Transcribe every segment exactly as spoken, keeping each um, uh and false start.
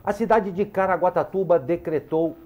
A cidade de Caraguatatuba decretou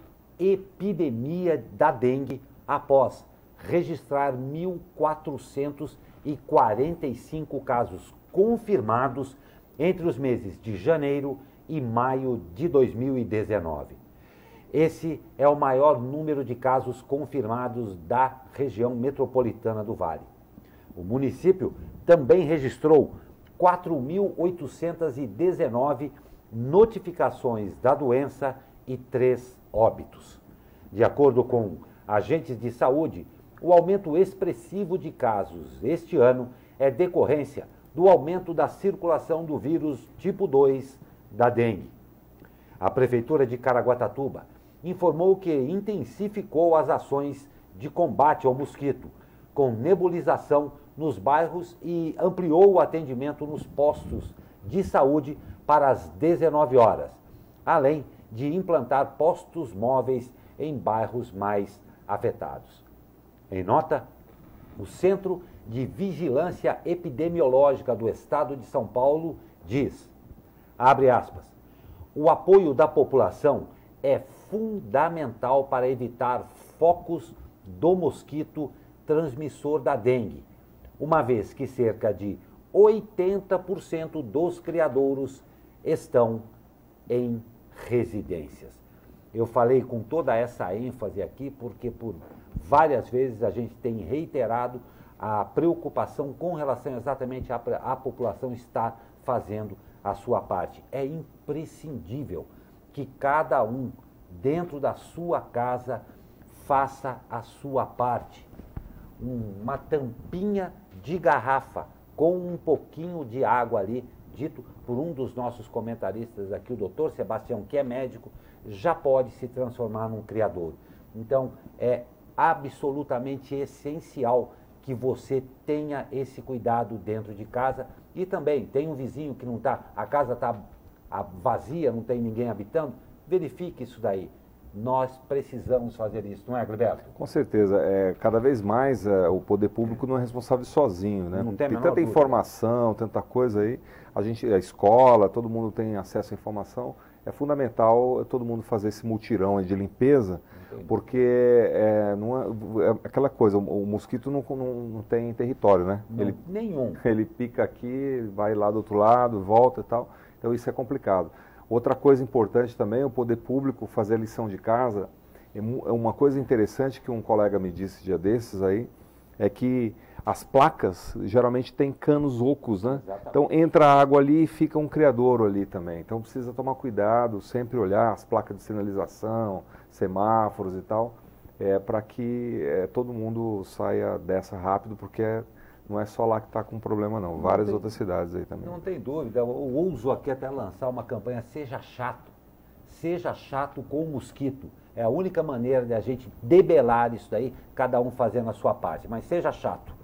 epidemia da dengue após registrar mil quatrocentos e quarenta e cinco casos confirmados entre os meses de janeiro e maio de dois mil e dezenove. Esse é o maior número de casos confirmados da região metropolitana do Vale. O município também registrou quatro mil oitocentas e dezenove notificações da doença e três óbitos. De acordo com agentes de saúde, o aumento expressivo de casos este ano é decorrência do aumento da circulação do vírus tipo dois da dengue. A Prefeitura de Caraguatatuba informou que intensificou as ações de combate ao mosquito, com nebulização nos bairros e ampliou o atendimento nos postos de saúde para as dezenove horas, além de implantar postos móveis em bairros mais afetados. Em nota, o Centro de Vigilância Epidemiológica do Estado de São Paulo diz, abre aspas, o apoio da população é fundamental para evitar focos do mosquito transmissor da dengue, uma vez que cerca de oitenta por cento dos criadouros estão em residências. Eu falei com toda essa ênfase aqui porque por várias vezes a gente tem reiterado a preocupação com relação exatamente à, à população estar fazendo a sua parte. É imprescindível que cada um, dentro da sua casa, faça a sua parte. Uma tampinha de garrafa com um pouquinho de água ali, dito por um dos nossos comentaristas aqui, o doutor Sebastião, que é médico, já pode se transformar num criadouro. Então, é absolutamente essencial que você tenha esse cuidado dentro de casa e também tem um vizinho que não está, a casa está vazia, não tem ninguém habitando, verifique isso daí. Nós precisamos fazer isso, não é, Gilberto? Com certeza. É, cada vez mais é, o poder público não é responsável sozinho, né? Não tem a tem menor tanta dúvida. informação, tanta coisa aí. A gente, a escola, todo mundo tem acesso à informação. É fundamental todo mundo fazer esse mutirão de limpeza, Entendi. porque é, não é, é aquela coisa, o, o mosquito não, não, não tem território, né? Não, ele, nenhum. Ele pica aqui, vai lá do outro lado, volta e tal. Então isso é complicado. Outra coisa importante também é o poder público fazer a lição de casa. É uma coisa interessante que um colega me disse dia desses aí, é que as placas geralmente têm canos ocos, né? Exatamente. Então entra água ali e fica um criadouro ali também. Então precisa tomar cuidado, sempre olhar as placas de sinalização, semáforos e tal, é, para que é, todo mundo saia dessa rápido, porque é, não é só lá que está com problema não, várias não tem, outras cidades aí também. Não tem dúvida, eu ouso aqui até lançar uma campanha, seja chato, seja chato com o mosquito. É a única maneira de a gente debelar isso daí, cada um fazendo a sua parte, mas seja chato.